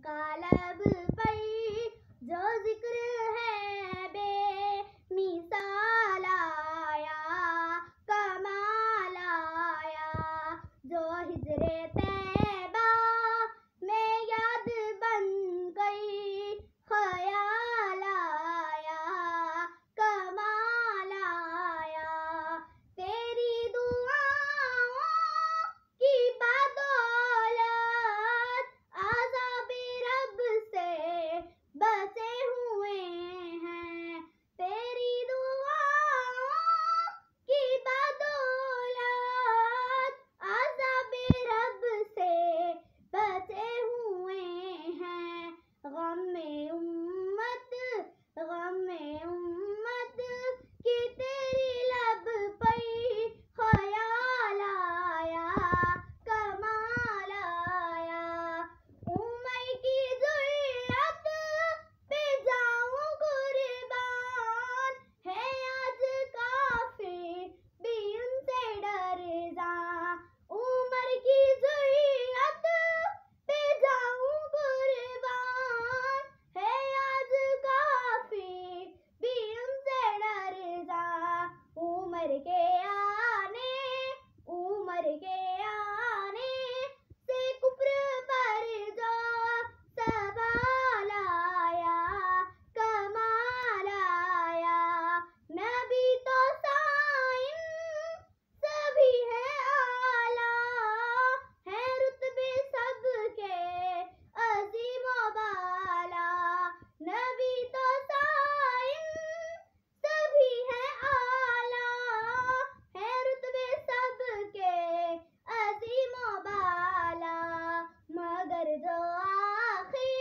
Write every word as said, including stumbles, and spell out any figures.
कालब पर जो जिक्र है बेमिसाल आया, कमाल आया। जो हिजरे तैबा में याद बन गई, ख्याल आया, कमाल आया। तेरी दुआओं की बदौलत आज़ाबे रब से बचे हुए हैं। तेरी दुआओं की बदौलत आज़ाबे रब से बचे हुए हैं। गम में उम्मत, गम में उम्मत की तेरी लब पर ख्याल आया, कमाल आया। उमर की ज़ुर्रत पे जाऊं कुर्बान, है आज काफिर भी उनसे डर जा। उमर की ज़ुर्रत पे जाऊं कुर्बान, है आज काफिर भी उनसे डर जा। उमर के आने, उमर के आने से कुफ्र पर जो सवाल आया, कमाल आया। नबी तो साइन सभी है आला, है रुतबे सबके अज़ीम व बाला। नबी तो साइन सभी है आला, है रुतबे सबके अज़ीम व बाला। मगर जो आखिर